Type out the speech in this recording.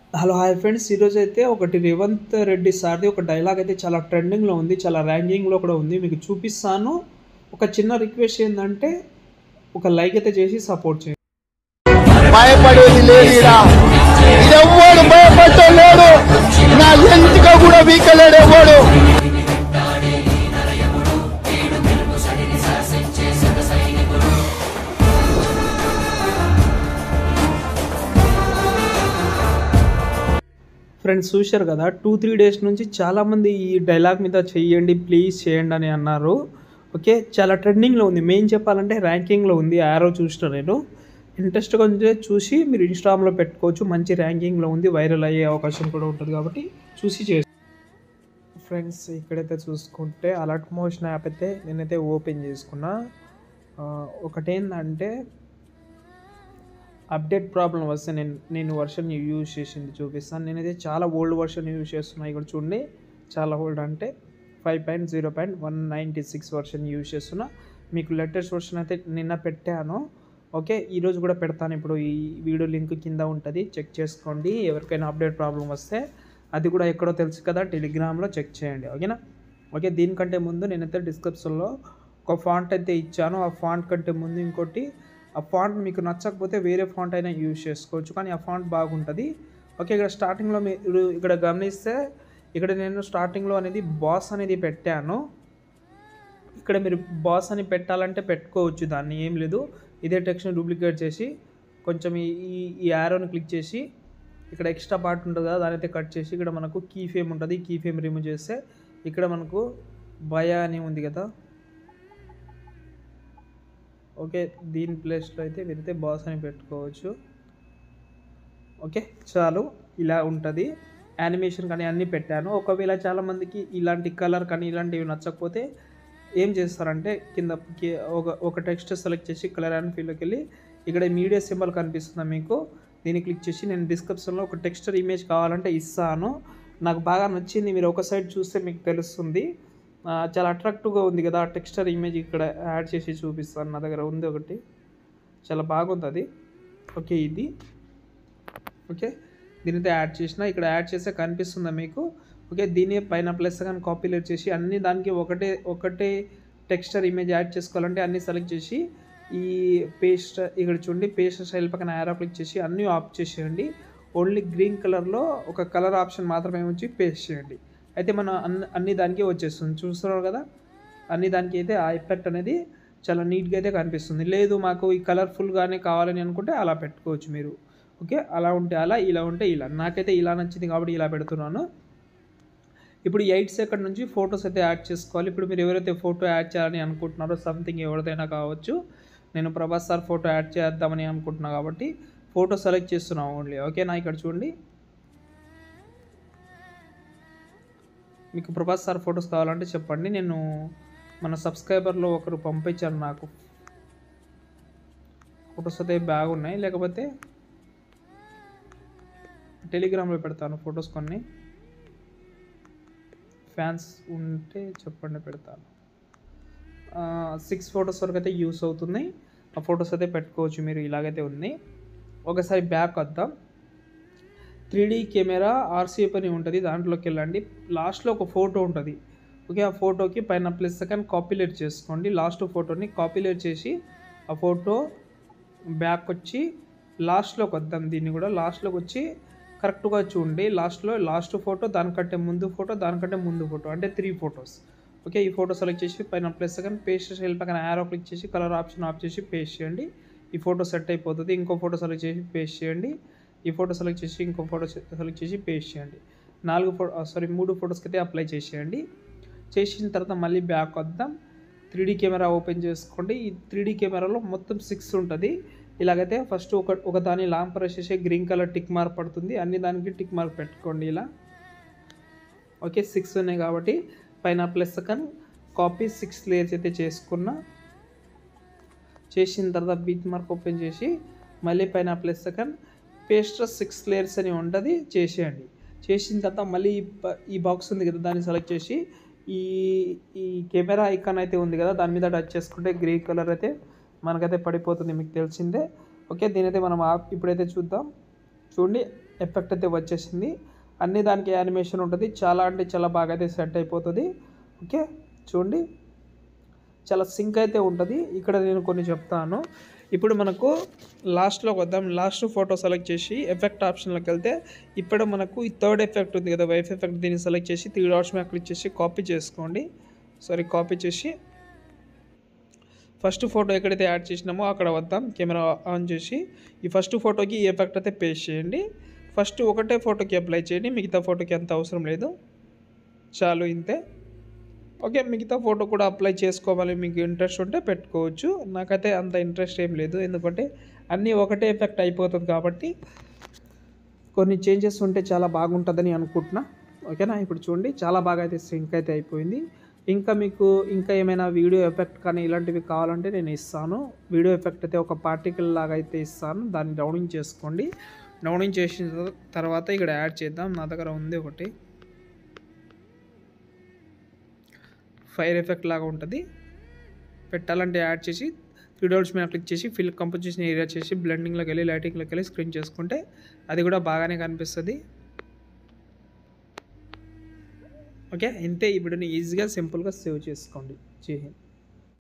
Hello hi friends, ఈరోజు అయితే ఒకటి రేవంత్ రెడ్డి సార్ది ఒక డైలాగ్ అయితే చాలా ట్రెండింగ్లో ఉంది, చాలా ర్యాంకింగ్లో కూడా ఉంది. మీకు చూపిస్తాను. ఒక చిన్న రిక్వెస్ట్ ఏంటంటే ఒక లైక్ అయితే చేసి సపోర్ట్ చేయండి. భయపడేది లేదురా, ఎవడు భయపడలేడు, నా ఎంటిక కూడా వీకలేడు ఎవడు. ఫ్రెండ్స్ చూశారు కదా, 2-3 డేస్ నుంచి చాలామంది ఈ డైలాగ్ మీద చేయండి ప్లీజ్ చేయండి అని అన్నారు. ఓకే, చాలా ట్రెండింగ్లో ఉంది. మెయిన్ చెప్పాలంటే ర్యాంకింగ్లో ఉంది. యారో చూసిన నేను ఇంట్రెస్ట్గా ఉంటే చూసి మీరు ఇన్స్టాగ్రామ్లో పెట్టుకోవచ్చు. మంచి ర్యాంకింగ్లో ఉంది, వైరల్ అయ్యే అవకాశం కూడా ఉంటుంది కాబట్టి చూసి చేసి. ఫ్రెండ్స్ ఇక్కడైతే చూసుకుంటే అలర్ట్ మోషన్ యాప్ అయితే నేనైతే ఓపెన్ చేసుకున్నా. ఒకటేంటంటే అప్డేట్ ప్రాబ్లం వస్తే నేను వర్షన్ యూజ్ చేసింది చూపిస్తాను. నేనైతే చాలా ఓల్డ్ వర్షన్ యూజ్ చేస్తున్నా. ఇక్కడ చూడండి, చాలా ఓల్డ్ అంటే 5.0.196 వర్షన్ యూజ్ చేస్తున్నా. మీకు లేటెస్ట్ వర్షన్ అయితే నిన్న పెట్టాను. ఓకే, ఈరోజు కూడా పెడతాను. ఇప్పుడు ఈ వీడియో లింక్ కింద ఉంటుంది, చెక్ చేసుకోండి. ఎవరికైనా అప్డేట్ ప్రాబ్లం వస్తే అది కూడా ఎక్కడో తెలుసు కదా, టెలిగ్రామ్లో చెక్ చేయండి. ఓకేనా? ఓకే, దీనికంటే ముందు నేనైతే డిస్క్రిప్షన్లో ఒక ఫాంట్ అయితే ఇచ్చాను. ఆ ఫాంట్ కంటే ముందు ఇంకోటి, ఆ ఫాంట్ మీకు నచ్చకపోతే వేరే ఫాంట్ అయినా యూజ్ చేసుకోవచ్చు, కానీ ఆ ఫాంట్ బాగుంటుంది. ఓకే, ఇక్కడ స్టార్టింగ్లో మీరు ఇక్కడ గమనిస్తే ఇక్కడ నేను స్టార్టింగ్లో అనేది బాస్ అనేది పెట్టాను. ఇక్కడ మీరు బాస్ అని పెట్టాలంటే పెట్టుకోవచ్చు, దాన్ని ఏం లేదు. ఇదే టెక్స్ట్ని డూప్లికేట్ చేసి కొంచెం ఈ యారోని క్లిక్ చేసి ఇక్కడ ఎక్స్ట్రా పార్ట్ ఉంటుంది కదా, దాని అయితే కట్ చేసి ఇక్కడ మనకు కీ ఫేమ్ ఉంటుంది. కీ ఫేమ్ రిమూవ్ చేస్తే ఇక్కడ మనకు భయ అని ఉంది కదా. ఓకే, దీని ప్లేస్లో అయితే మీరైతే బాస్ అని పెట్టుకోవచ్చు. ఓకే, చాలు. ఇలా ఉంటుంది. యానిమేషన్ కానీ అన్నీ పెట్టాను. ఒకవేళ చాలామందికి ఇలాంటి కలర్ కానీ ఇలాంటివి నచ్చకపోతే ఏం చేస్తారంటే కింద ఒక టెక్స్ట్ సెలెక్ట్ చేసి కలర్ అండ్ ఫీల్డ్లోకి వెళ్ళి ఇక్కడ మీడియా సింబల్ కనిపిస్తుంది మీకు, దీన్ని క్లిక్ చేసి నేను డిస్క్రిప్షన్లో ఒక టెక్స్చర్ ఇమేజ్ కావాలంటే ఇస్తాను. నాకు బాగా నచ్చింది, మీరు ఒక సైడ్ చూస్తే మీకు తెలుస్తుంది. చాలా అట్రాక్టివ్గా ఉంది కదా టెక్స్చర్ ఇమేజ్. ఇక్కడ యాడ్ చేసి చూపిస్తాను. నా దగ్గర ఉంది ఒకటి, చాలా బాగుంది అది. ఓకే, ఇది ఓకే, దీనితో యాడ్ చేసిన. ఇక్కడ యాడ్ చేస్తే కనిపిస్తుందా మీకు? ఓకే, దీని పైన ప్లస్ కానీ కాపీలేట్ చేసి అన్ని దానికి ఒకటే టెక్స్చర్ ఇమేజ్ యాడ్ చేసుకోవాలంటే అన్నీ సెలెక్ట్ చేసి ఈ పేస్ట్ ఇక్కడ చూడండి, పేస్ట్ స్టైల్ పక్కన యారో క్లిక్ చేసి అన్నీ ఆఫ్ చేసేయండి. ఓన్లీ గ్రీన్ కలర్లో ఒక కలర్ ఆప్షన్ మాత్రమే ఉంచి పేస్ట్ చేయండి. అయితే మన అన్ని దానికి వచ్చేస్తుంది. చూస్తున్నారు కదా, అన్ని దానికి అయితే ఆ ఎఫెక్ట్ అనేది చాలా నీట్గా అయితే కనిపిస్తుంది. లేదు మాకు ఈ కలర్ఫుల్గానే కావాలని అనుకుంటే అలా పెట్టుకోవచ్చు మీరు. ఓకే, అలా ఉంటే అలా, ఇలా ఉంటే ఇలా. నాకైతే ఇలా నచ్చింది కాబట్టి ఇలా పెడుతున్నాను. ఇప్పుడు 8 సెకండ్ నుంచి ఫొటోస్ అయితే యాడ్ చేసుకోవాలి. ఇప్పుడు మీరు ఎవరైతే ఫోటో యాడ్ చేయాలని అనుకుంటున్నారో, సంథింగ్ ఎవరిదైనా కావచ్చు, నేను ప్రభాస్ సార్ ఫోటో యాడ్ చేద్దామని అనుకుంటున్నా కాబట్టి ఫోటో సెలెక్ట్ చేస్తున్నాను ఓన్లీ. ఓకేనా? ఇక్కడ చూడండి, మీకు ప్రభాస్ సార్ ఫొటోస్ కావాలంటే చెప్పండి. నేను మన సబ్స్క్రైబర్లో ఒకరు పంపించారు నాకు ఫొటోస్ అయితే బాగున్నాయి, లేకపోతే టెలిగ్రామ్లో పెడతాను ఫొటోస్. కొన్ని ఫ్యాన్స్ ఉంటే చెప్పండి, పెడతాను. 6 ఫొటోస్ వరకు అయితే యూస్ అవుతున్నాయి. ఆ ఫొటోస్ అయితే పెట్టుకోవచ్చు మీరు. ఇలాగైతే ఉంది. ఒకసారి బ్యాక్ వద్దాం. 3D కెమెరా ఆర్సీఎఫ్ అని ఉంటుంది, దాంట్లోకి వెళ్ళండి. లాస్ట్లో ఒక ఫోటో ఉంటుంది. ఓకే, ఆ ఫోటోకి పైన ప్లస్ సెకండ్ కాపీలేట్ చేసుకోండి. లాస్ట్ ఫోటోని కాపీలేట్ చేసి ఆ ఫోటో బ్యాక్ వచ్చి లాస్ట్లోకి వద్దాం. దీన్ని కూడా లాస్ట్లోకి వచ్చి కరెక్ట్గా చూడండి. లాస్ట్ ఫోటో, దానికంటే ముందు ఫోటో, దానికంటే ముందు ఫోటో, అంటే 3 ఫొటోస్. ఓకే, ఈ ఫోటో సెలెక్ట్ చేసి పైన ప్లస్ సెకండ్ పేస్ట్ స్టైల్ పక్కన యారో క్లిక్ చేసి కలర్ ఆప్షన్ ఆఫ్ చేసి పేస్ట్ చేయండి. ఈ ఫోటో సెట్ అయిపోతుంది. ఇంకో ఫోటో సెలెక్ట్ చేసి పేస్ట్ చేయండి. ఈ ఫోటో సెలెక్ట్ చేసి ఇంకో ఫోటో సెలెక్ట్ చేసి పేస్ట్ చేయండి. 3 ఫొటోస్కి అయితే అప్లై చేసేయండి. చేసిన తర్వాత మళ్ళీ బ్యాక్ వద్దాం. 3D కెమెరా ఓపెన్ చేసుకోండి. ఈ 3D కెమెరాలో మొత్తం 6 ఉంటుంది. ఇలాగైతే ఫస్ట్ ఒక దాని లాంగ్ ప్రెస్ చేసి గ్రీన్ కలర్ టిక్ మార్క్ పడుతుంది. అన్ని దానికి టిక్ మార్క్ పెట్టుకోండి ఇలా. ఓకే, 6 ఉన్నాయి కాబట్టి పైన ప్లస్ సెకండ్ కాపీ 6 లేయర్స్ అయితే చేసుకున్నా. చేసిన తర్వాత బీట్ మార్క్ ఓపెన్ చేసి మళ్ళీ పైన ప్లస్ సెకండ్ పేస్ట్ 6 లేయర్స్ అని ఉంటుంది, చేసేయండి. చేసిన తర్వాత మళ్ళీ ఈ బాక్స్ ఉంది కదా, దాన్ని సెలెక్ట్ చేసి ఈ కెమెరా ఐకాన్ అయితే ఉంది కదా, దాని మీద టచ్ చేసుకుంటే గ్రీన్ కలర్ అయితే మనకైతే పడిపోతుంది, మీకు తెలిసిందే. ఓకే, దీనైతే మనం ఇప్పుడైతే చూద్దాం. చూడండి ఎఫెక్ట్ అయితే వచ్చేసింది. అన్ని దానికి యానిమేషన్ ఉంటుంది. చాలా అంటే చాలా బాగా అయితే సెట్ అయిపోతుంది. ఓకే, చూడండి చాలా సింక్ అయితే ఉంటుంది. ఇక్కడ నేను కొన్ని చెప్తాను. ఇప్పుడు మనకు లాస్ట్లోకి వద్దాం. లాస్ట్ ఫోటో సెలెక్ట్ చేసి ఎఫెక్ట్ ఆప్షన్లోకి వెళ్తే ఇప్పుడు మనకు ఈ థర్డ్ ఎఫెక్ట్ ఉంది కదా, వైఫ్ ఎఫెక్ట్, దీన్ని సెలెక్ట్ చేసి 3 డాట్స్ మీద క్లిక్ చేసి కాపీ చేసుకోండి. కాపీ చేసి ఫస్ట్ ఫోటో ఎక్కడైతే యాడ్ చేసినామో అక్కడ వద్దాం. కెమెరా ఆన్ చేసి ఈ ఫస్ట్ ఫోటోకి ఈ ఎఫెక్ట్ అయితే పేస్ట్ చేయండి. ఫస్ట్ ఒకటే ఫోటోకి అప్లై చేయండి, మిగతా ఫోటోకి అంత అవసరం లేదు, చాలు ఇంతే. ఓకే, మిగతా ఫోటో కూడా అప్లై చేసుకోవాలి మీకు ఇంట్రెస్ట్ ఉంటే పెట్టుకోవచ్చు. నాకైతే అంత ఇంట్రెస్ట్ ఏం లేదు, ఎందుకంటే అన్నీ ఒకటే ఎఫెక్ట్ అయిపోతుంది కాబట్టి కొన్ని చేంజెస్ ఉంటే చాలా బాగుంటుందని అనుకుంటున్నా. ఓకేనా, ఇప్పుడు చూడండి చాలా బాగా అయితే సింక్ అయితే అయిపోయింది. ఇంకా మీకు ఇంకా ఏమైనా వీడియో ఎఫెక్ట్ కానీ ఇలాంటివి కావాలంటే నేను ఇస్తాను. వీడియో ఎఫెక్ట్ అయితే ఒక పార్టికల్ లాగా అయితే ఇస్తాను, దాన్ని డౌన్లోడ్ చేసుకోండి. డౌన్లోడ్ చేసిన తర్వాత ఇక్కడ యాడ్ చేద్దాం. నా దగ్గర ఉంది ఒకటి ఫైర్ ఎఫెక్ట్ లాగా ఉంటుంది. పెట్టాలంటే యాడ్ చేసి 3 డాట్స్ మీద క్లిక్ చేసి ఫిల్ కంపోజిషన్ ఏరియా చేసి బ్లెండింగ్లోకి వెళ్ళి లైటింగ్లోకి వెళ్ళి స్క్రీన్ చేసుకుంటే అది కూడా బాగానే కనిపిస్తుంది. ఓకే, ఇంతే. ఈ వీడియోని ఈజీగా సింపుల్గా సేవ్ చేసుకోండి. జై హింద్.